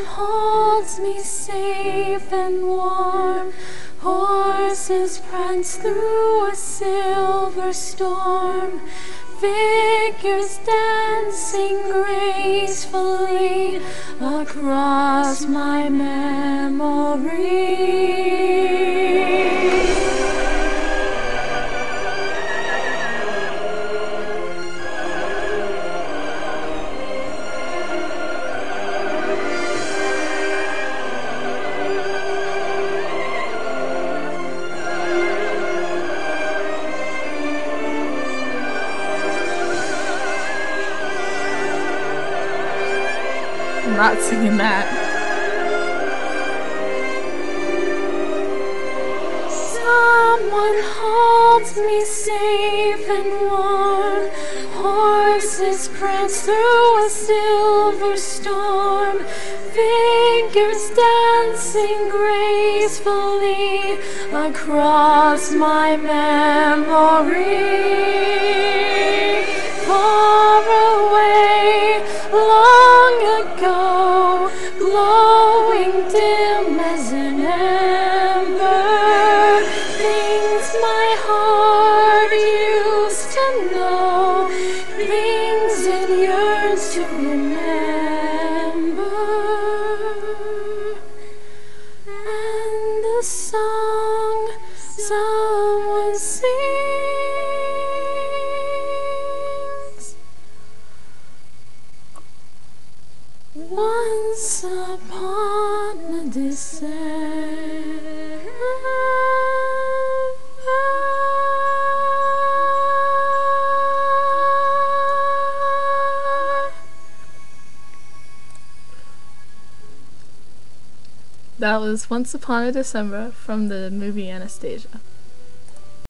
holds me safe and warm. Horses prance through a silver storm. Figures dancing gracefully across my memory. I'm not singing that. Someone holds me safe and warm. Horses prance through a silver storm. Figures dancing gracefully across my memory. Far away, long ago, glowing dim as an ember, things my heart used to know, things it yearns to remember. And the song someone sings, once upon a December. That was Once Upon a December from the movie Anastasia.